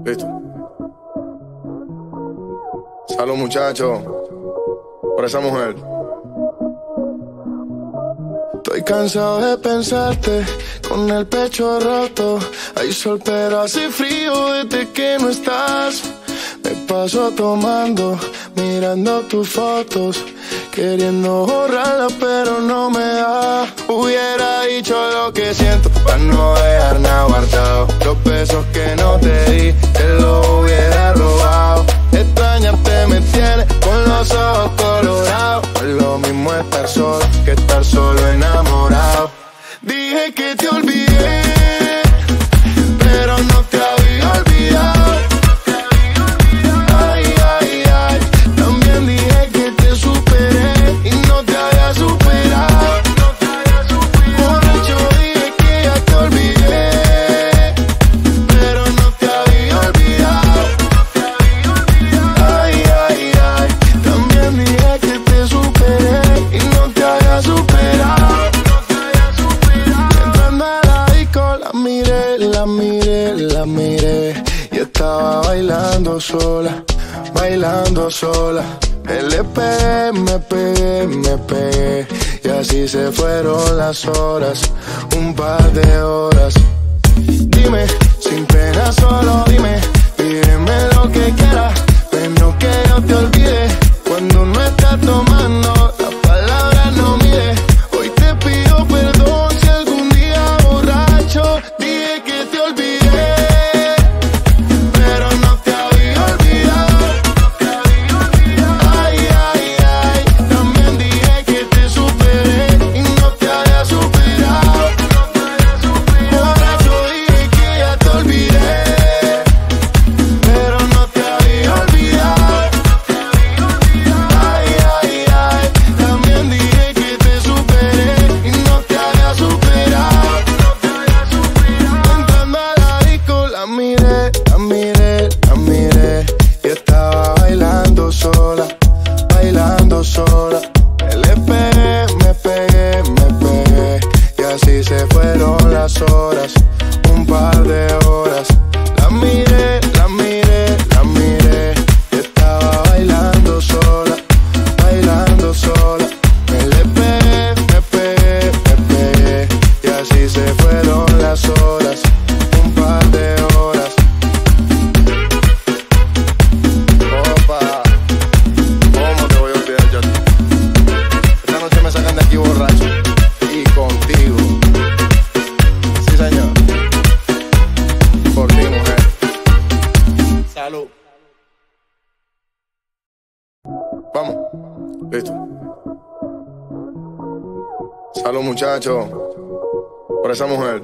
Listo. Salud, muchachos, por esa mujer. Estoy cansado de pensarte con el pecho roto. Hay sol pero hace frío desde que no estás. Me paso tomando, mirando tus fotos, queriendo borrarlas pero no me da. Hubiera dicho lo que siento para no dejar nada guardado. Los besos que no te di, te los hubiera robado. Extrañarte me tiene con los ojos colorados. No es lo mismo estar solo que estar solo enamorado. Dije que te olvidé, pero no te había olvidado. Ay, ay, ay, también dije que te superé y no te había superado. Borracho dije que ya te olvidé, pero no te había olvidado. Ay, ay, ay, también dije que te superé y no te había superado. Entrando a la disco la miré, la miré, la miré y estaba bailando sola, bailando sola. Le pegué, me pegué, me pegué y así se fueron las horas, un par de horas. Dime, sin pena solo dime, pídeme lo que quieras, pero que yo te olvide. Cuando uno está tomando, las palabras no mide. Hoy te pido perdón si algún día borracho dije que te olvidé, pero no te había olvidado. Ay, ay, ay, también dije que te superé y no te había superado. Borracho dije que ya te olvidé, pero no te había olvidado. Ay, ay, ay, también dije que te superé y no te había superado. Entrando a la disco la miré, la miré, la miré y estaba bailando sola, bailando sola. Le pegué, me pegué, me pegué y así se fueron las horas, un par de horas. La miré, la miré, la miré y estaba bailando sola, bailando sola. Le pegué, me pegué, me pegué y así se fueron las horas, un par de horas. Opa, ¿cómo te voy a olvidar yo? Esta noche me sacan de aquí borracho y contigo. Sí, señor. Por ti, mujer. Salud. Vamos. Listo. Salud, muchachos, por esa mujer.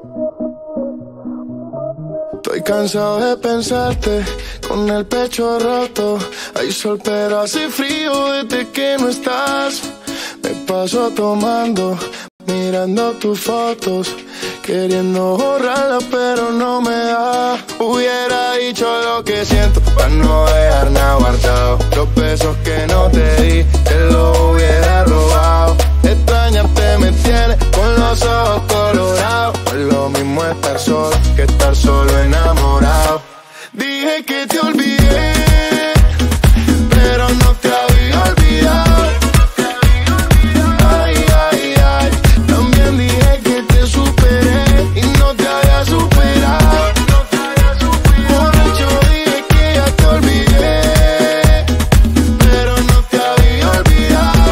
Estoy cansado de pensarte con el pecho roto. Hay sol pero hace frío desde que no estás. Me paso tomando, mirando tus fotos, queriendo borrarlas pero no me da. Hubiera dicho lo que siento para no dejar nada guardado. Los besos que no te di, te los hubiera robado. Extrañarte me tiene con los ojos colorados. No es lo mismo estar solo que estar solo enamorado. Dije que te olvidé, pero no te había olvidado. Ay, ay, ay, también dije que te superé y no te había superado. Borracho dije que ya te olvidé, pero no te había olvidado.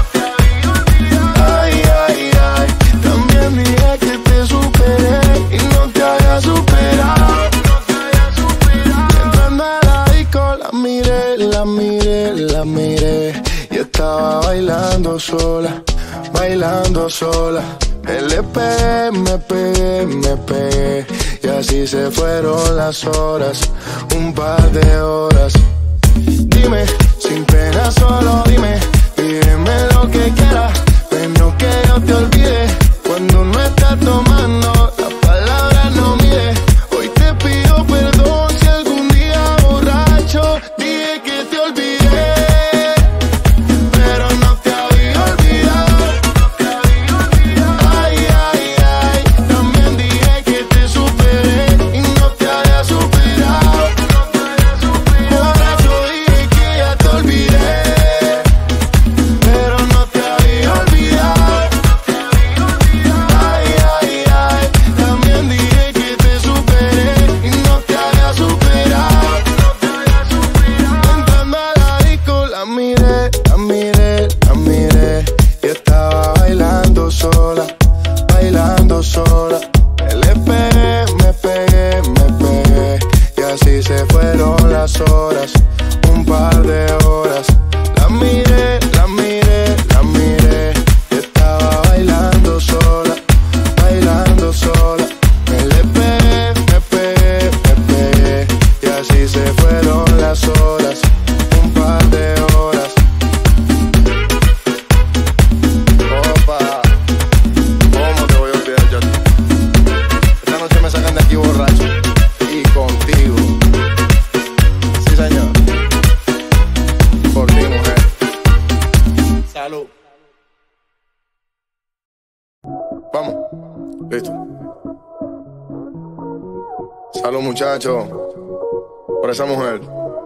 Ay, ay, ay, también dije que te superé y no te había superado. Entrando a la disco la miré, la miré, la miré y estaba bailando sola, bailando sola. Le pegué, me pegué, me pegué y así se fueron las horas, un par de horas. Dime, sin pena solo dime, pídeme lo que quieras, pero que yo te olvide. Cuando uno está tomando, las palabras no mide. Hoy te pido perdón si algún día borracho dije que te olvidé, pero no te había olvidado. Ay, ay, ay, también dije que te superé y no te había superado. las horas, un par de horas. La miré, la miré, la miré y estaba bailando sola, bailando sola. Me pegué, me pegué, me pegué y así se fueron las horas, un par de horas. Opa, ¿cómo te voy a olvidar yo? Esta noche me sacan de aquí borracho y contigo. Sí, señor. Por ti, mujer. Salud. Vamos. Listo. Salud, muchacho. Por esa mujer.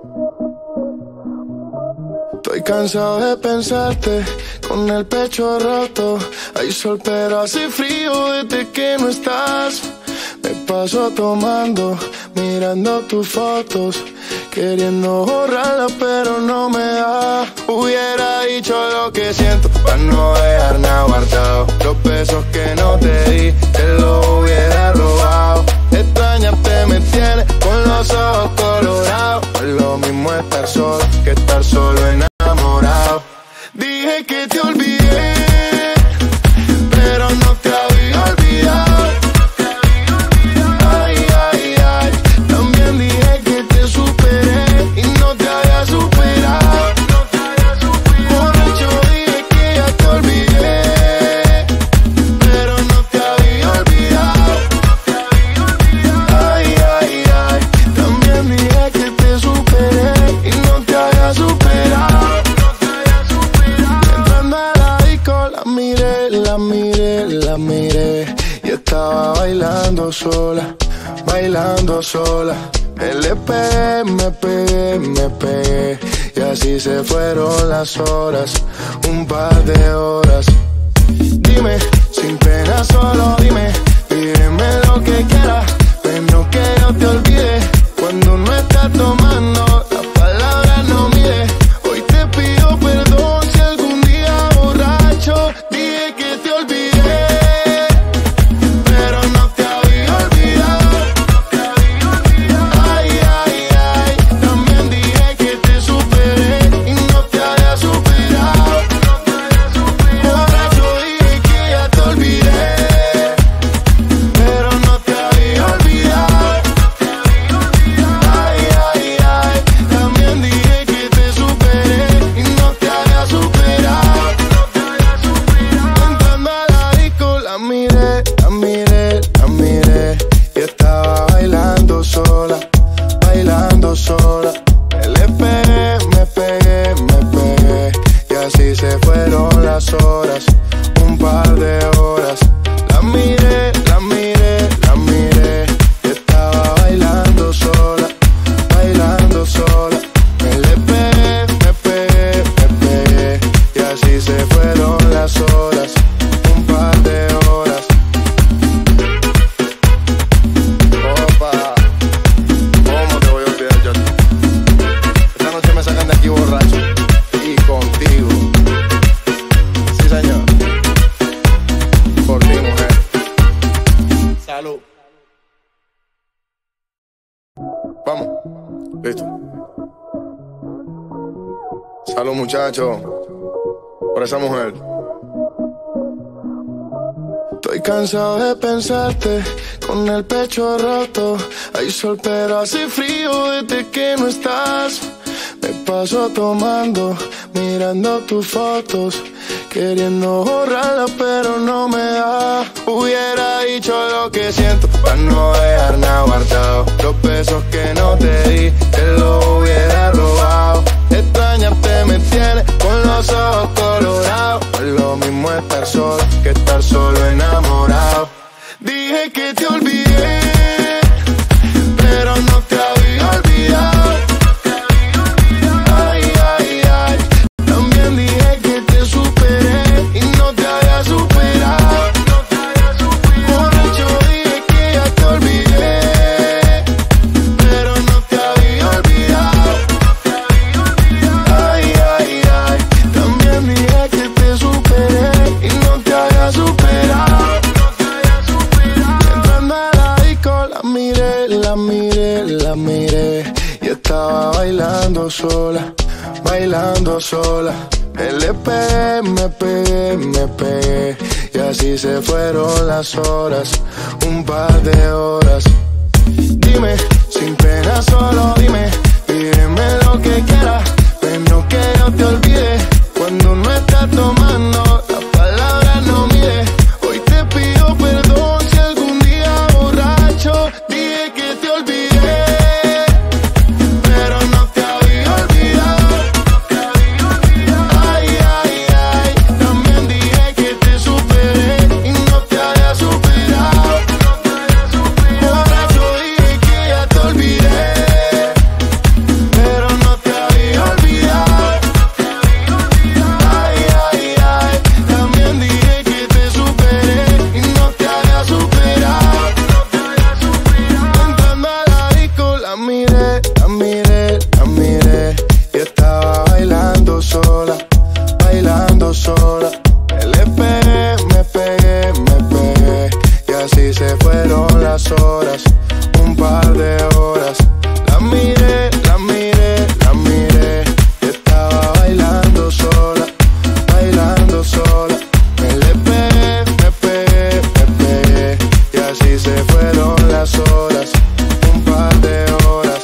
Estoy cansado de pensarte con el pecho roto. Hay sol pero hace frío desde que no estás. Me paso tomando, mirando tus fotos, queriendo borrarlas pero no me da. Hubiera dicho lo que siento para no dejar nada guardado. Los besos que no te di, te los hubiera robado. Extrañarte me tiene con los ojos colorados. No es lo mismo estar solo que estar solo enamorado. Dije que te olvidé, pero no te había olvidado. Ay, ay, ay, también dije que te superé y no te había superado. Borracho dije que ya te olvidé, pero no te había olvidado. Ay, ay, ay, también dije que te superé y no te había superado. Entrando a la disco la miré, la miré, la miré y estaba bailando sola, bailando sola. Me pegué, me pegué, me pegué y así se fueron las horas, un par de horas. Dime, sin pena solo dime, pídeme lo que quieras, pero que yo te olvide. Cuando no estás tomando, las palabras no mide. Hoy te pido perdón si algún día borracho dije que te olvidé, pero no te había olvidado. Ay, ay, ay, también dije que te superé y no te había superado. Borracho dije que ya te olvidé, pero no te había olvidado. Ay, ay, ay, también dije que te superé y no te había superado. Entrando a la disco la miré, la miré, la miré y estaba bailando sola, bailando sola. Me pegué, me pegué, me pegué y así se fueron las horas, un par de horas. La miré, la miré, la miré y estaba bailando sola, bailando sola. Me pegué, me pegué, me pegué y así se fueron las horas, un par de horas. Opa, ¿cómo te voy a olvidar yo? Esta noche me sacan de aquí borracho y contigo. Sí, señor. Por ti, mujer. Salud. Vamos. Listo. Salud, muchacho. Por esa mujer. Estoy cansado de pensarte con el pecho roto. Hay sol pero hace frío desde que no estás. Me paso tomando, mirando tus fotos, queriendo borrarlas pero no me da. Hubiera dicho lo que siento para no dejar nada guardado. Los besos que no te di, te los hubiera robado. Extrañarte me tiene con los ojos colorados. No es lo mismo estar solo que estar solo enamorado. Dije que te olvidé, pero no te había olvidado. Ay, ay, ay, también dije que te superé y no te había superado. Borracho dije que ya te olvidé, pero no te había olvidado. Ay, ay, ay, también dije que te superé y no te había superado. Entrando a la disco la miré, la miré, la miré y estaba bailando sola, bailando sola. Le pegué, me pegué, y así se fueron las horas, un par de horas. Dime, sin pena solo dime, pídeme lo que quieras, pero que yo te olvide. Cuando no estás tomando, las palabras no mide. Hoy te pido perdón si algún día borracho dije que te olvidé, pero no te había olvidado. Ay, ay, ay, también dije que te superé y no te había superado. Borracho dije que ya te olvidé, pero no te había olvidado. Ay, ay, ay, también dije que te superé y no te había superado. Entrando a la disco la miré, la miré, la miré, y estaba bailando sola, bailando sola. Le pegué, me pegué, me pegué, y así se fueron las horas, un par de horas. La miré, la miré, la miré, y estaba bailando sola, bailando sola. Le pegué, me pegué, me pegué, y así se fueron las horas, un par de horas.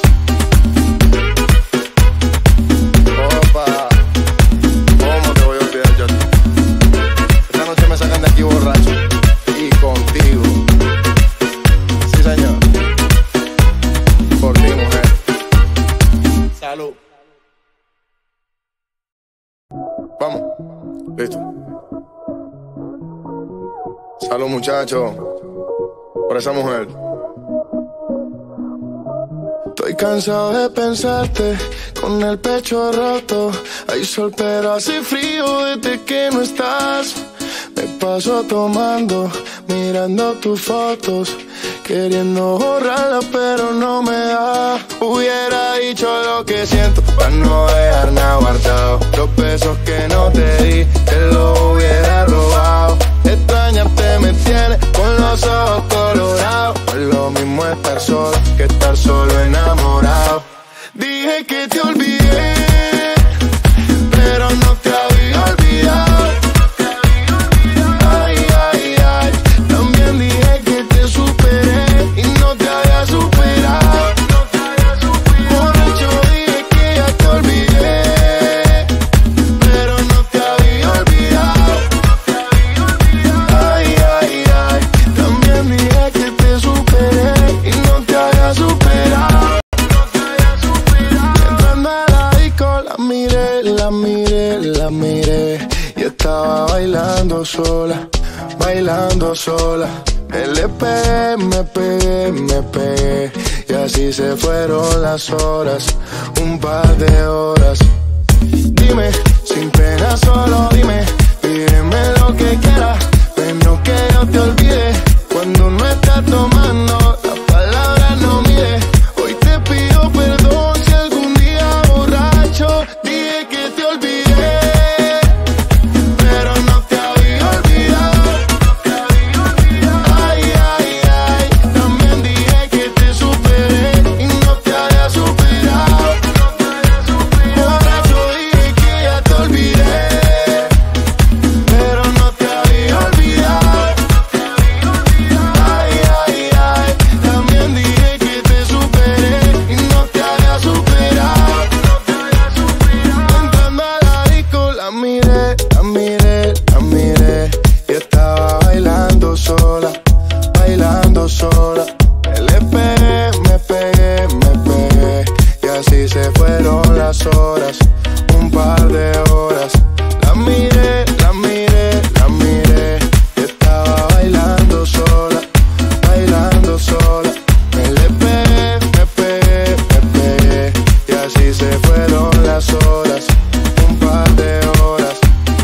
Opa, ¿cómo te voy a olvidar yo? Esta noche me sacan de aquí borracho y contigo. Sí, señor. Por ti, mujer. Salud. Vamos. Listo. Salud, muchacho. Por esa mujer. Estoy cansado de pensarte con el pecho roto. Hay sol pero hace frío desde que no estás. Me paso tomando, mirando tus fotos, queriendo borrarlas pero no me da. Hubiera dicho lo que siento para no dejar nada guardado. Los besos que no te di, te los hubiera robado. Extrañarte me tiene con los ojos colorados. No es lo mismo estar solo que estar solo enamorado. Dije que te olvidé, pero no te había olvidado. Ay, ay, ay, también dije que te superé y no te había superado. Borracho dije que ya te olvidé, pero no te había olvidado. Ay, ay, ay, también dije que te superé y no te había superado. Entrando a la disco la miré, la miré, la miré, y estaba bailando sola, bailando sola. Le pegué, me pegué, me pegué, y así se fueron las horas, un par de horas. Dime, sin pena solo dime, pídeme lo que quieras, pero que yo te olvide. Cuando no estás tomando, las palabras no mide. Hoy te pido perdón si algún día borracho dije que te olvidé, pero no te había olvidado. Ay, ay, ay, también dije que te superé y no te había superado. Borracho dije que ya te olvidé, pero no te había olvidado. Ay, ay, ay, también dije que te superé y no te había superado. Entrando a la disco la miré, la miré, la miré, y estaba bailando sola, bailando sola. Le pegué, me pegué, me pegué, y así se fueron las horas, un par de horas. La miré, la miré, la miré, y estaba bailando sola, bailando sola. Le pegué, me pegué, me pegué, y así se fueron las horas, un par de horas.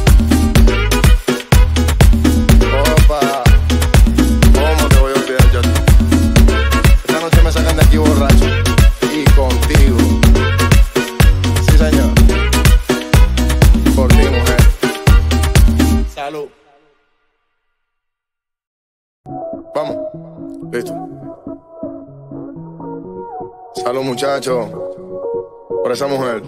Opa, ¿cómo te voy a olvidar yo? Esta noche me sacan de aquí borracho y contigo. Sí, señor. Por ti, mujer. Salud. Vamos. Listo. Salud, muchacho. por esa mujer.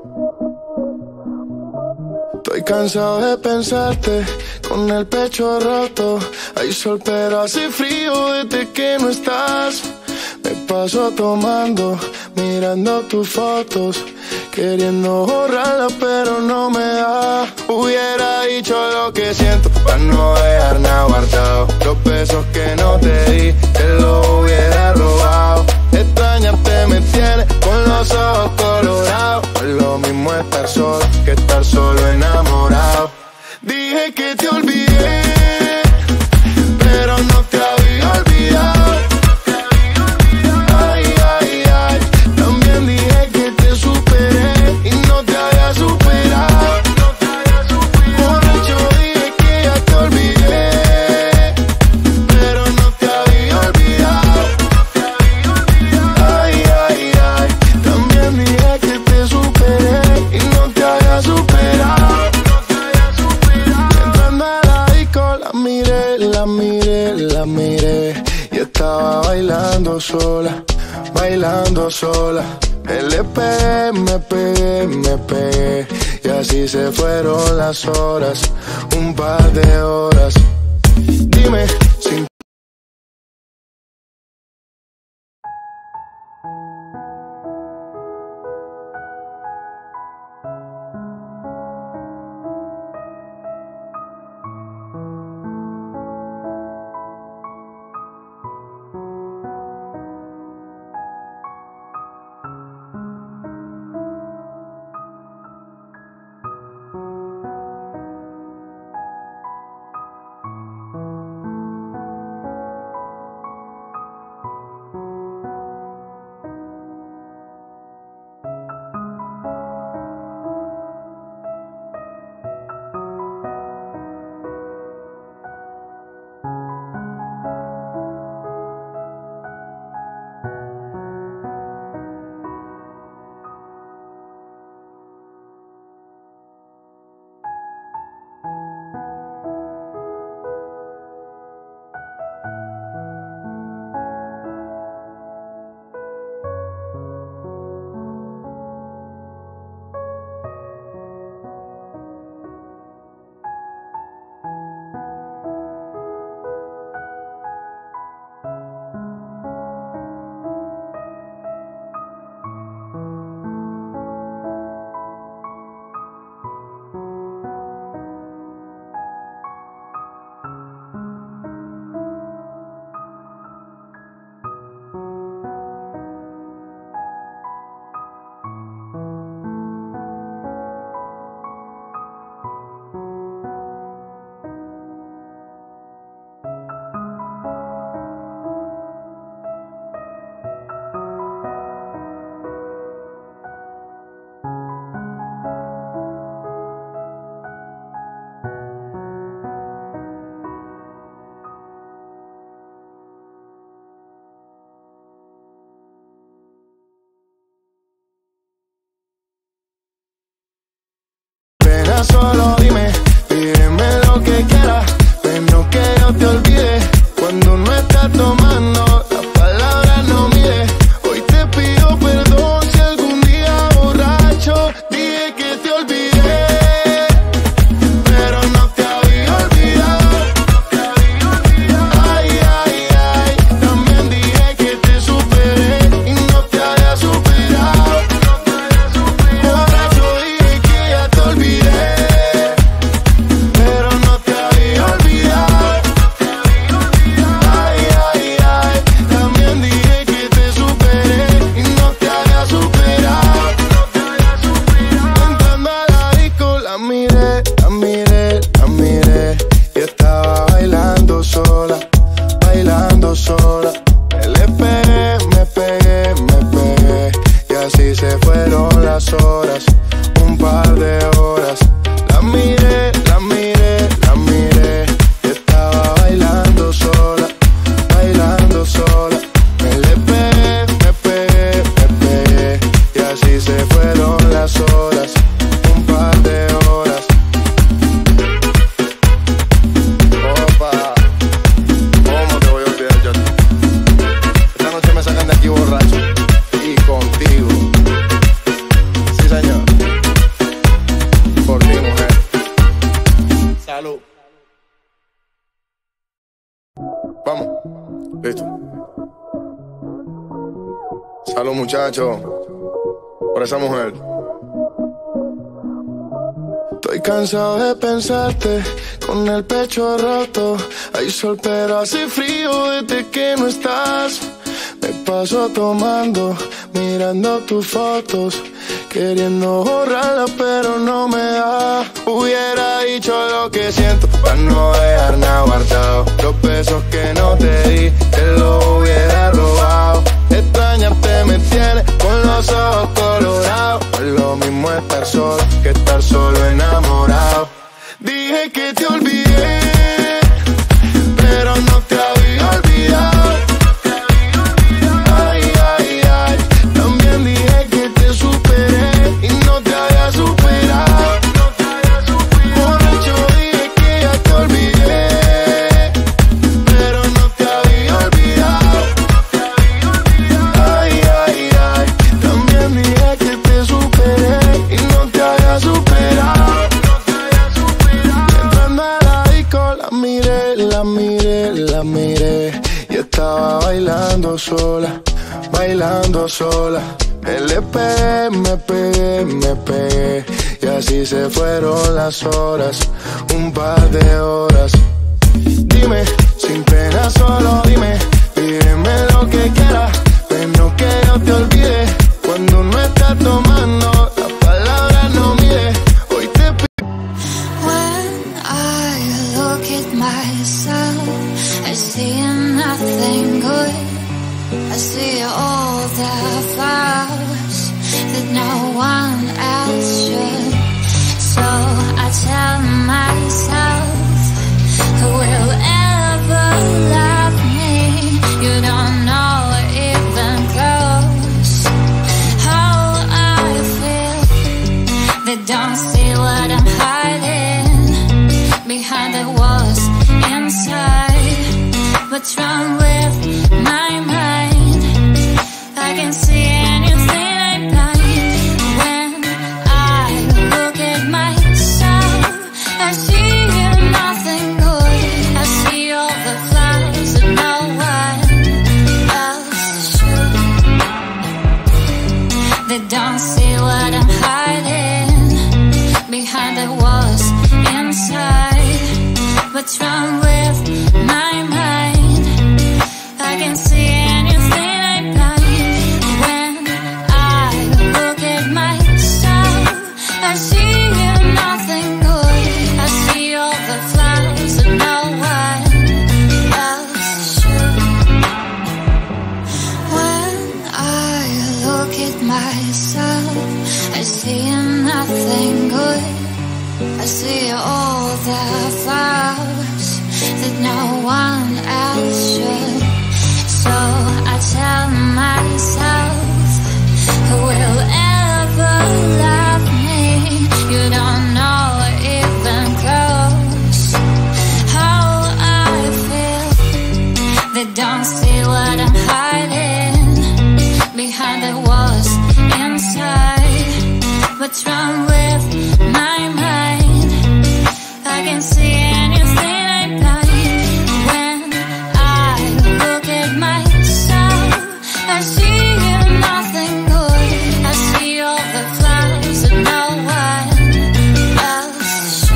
Estoy cansado de pensarte con el pecho roto. Hay sol pero hace frío desde que no estás. Me paso tomando, mirando tus fotos, queriendo borrarlas pero no me da. Hubiera dicho lo que siento para no dejar nada guardado. Los besos que no te di, te los hubiera robado. Extrañarte me tiene con los ojos colorados. No es lo mismo estar solo que estar solo enamorado. Dije que te olvidé, pero no te había olvidado. Ay, ay, ay, también dije que te superé y no te había superado. Borracho dije que ya te olvidé, pero no te había olvidado. Ay, ay, ay, también dije que te superé y no te había superado. Entrando a la disco la miré, la miré, la miré y estaba bailando sola, bailando sola. Le pegué, me pegué, me pegué y así se fueron las horas, un par de horas. Dime sin solo dime, pídeme lo que quieras, menos que yo te olvide. Cuando no estás tomando, las palabras no mide. Hoy te pido perdón si algún día borracho dije que te olvidé, pero no te había olvidado. Ay, ay, ay, también dije que te superé y no te había superado. Borracho dije que ya te olvidé, Salud, muchachos, por esa mujer. Estoy cansado de pensarte con el pecho roto. Hay sol pero hace frío desde que no estás. Me paso tomando, mirando tus fotos, queriendo borrarlas pero no me da. Hubiera dicho lo que siento para no dejar nada guardado. Los besos que no te di, te los hubiera robado. Extrañarte me tiene con los ojos colorados. No es lo mismo estar solo que estar solo enamorado. Dije que te olvidé, pero no te había olvidado. Ay, ay, ay, también dije que te superé y no te había superado. Borracho dije que ya te olvidé, pero no te había olvidado. Ay, ay, ay, también dije que te superé y no te había superado. Entrando a la disco la miré, la miré, la miré y estaba bailando sola, bailando sola. Le pegué, me pegué, me pegué y así se fueron las horas, un par de horas. Dime, sin pena solo dime, pídeme lo que quieras, pero que yo te olvide. Cuando uno está tomando, las palabras no mide. Hoy te pido. When I look at myself, I see nothing good. I see all the flaws that no one else should. So I tell myself, who will ever love me? You don't know even close how I feel. They don't see what I'm hiding behind the walls inside. What's wrong with my mind? I can see anything I'm blind. When I look at myself, I see nothing good. I see all the flaws that no one else should. They don't see what I'm hiding behind the walls inside. What's wrong with my mind? I can see anything I'm blind. When I look at myself, I see nothing good. I see all the flaws that no one else should. When I look at myself, I see nothing good. I see all the flaws that no one else should. So I tell myself, who will ever love me? You don't know even close how I feel. They don't see what I'm hiding behind the walls inside. What's wrong with my mind? I can see anything I'm blind. When I look at myself, I see nothing good. I see all the flaws that no one else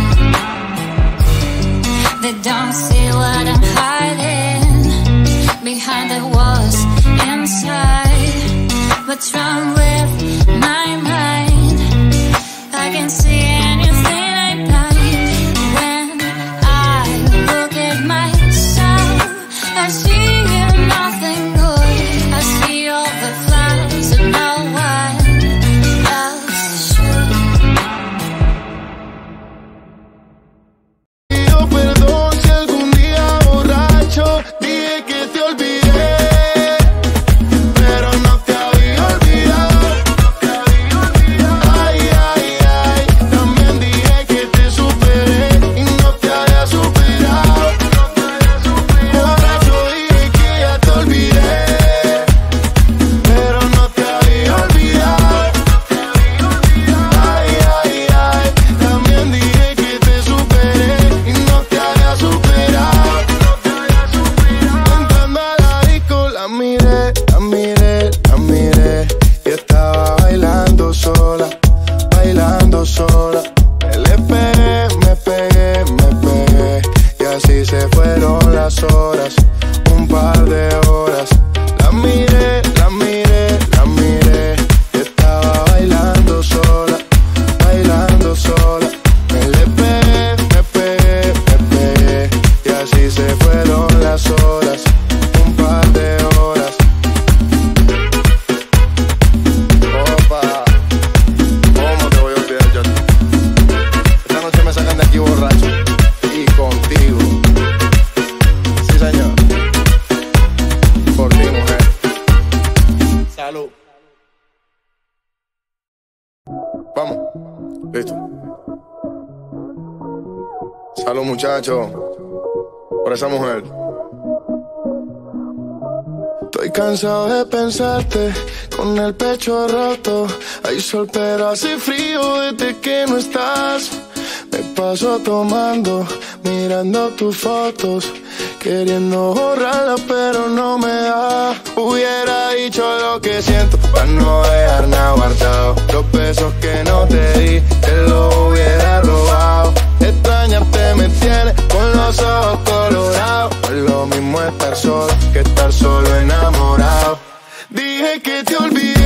should. They don't see what I'm hiding behind the walls inside. What's wrong with my mind? I can see anything I'm blind. When I look at myself, I see nothing good. I see all the flaws that no one else should. Pido perdón si algún día borracho dije que te olvidé, pero no te había olvidado. Ay, ay, ay, Salud. Vamos. Listo. Salud, muchachos. Por esa mujer. Estoy cansado de pensarte con el pecho roto. Hay sol pero hace frío desde que no estás. Me paso tomando, mirando tus fotos, queriendo borrarlas pero no me da. Hubiera dicho lo que siento para no dejar nada guardado. Los besos que no te di, te los hubiera robado. Extrañarte me tiene con los ojos colorados. No es lo mismo estar solo que estar solo enamorado. Dije que te olvidé